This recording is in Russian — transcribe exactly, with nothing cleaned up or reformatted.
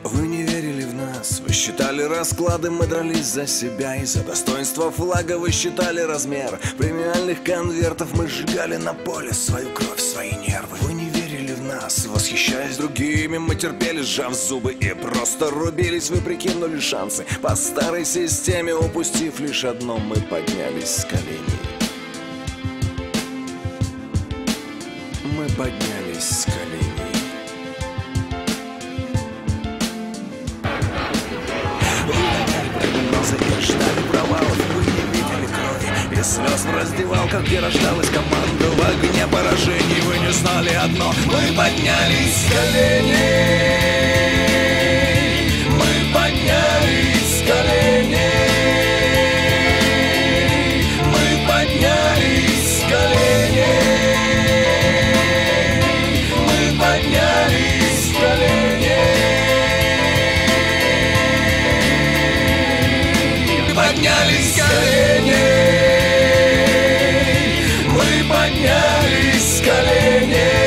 Вы не верили в нас, вы считали расклады, мы дрались за себя. И за достоинство флага вы считали размер премиальных конвертов. Мы сжигали на поле свою кровь, свои нервы. Вы не верили в нас, восхищаясь другими, мы терпели, сжав зубы, и просто рубились. Вы прикинули шансы по старой системе, упустив лишь одно: мы поднялись с коленей. Мы поднялись с коленей. И ждали провалов, вы не видели крови и слез в раздевалках, где рождалась команда. В огне поражений вы не знали одно: мы поднялись с коленей. Мы поднялись с коленей. Мы поднялись с коленей. Мы поднялись с коленей. Поднялись с коленей, мы поднялись с коленей.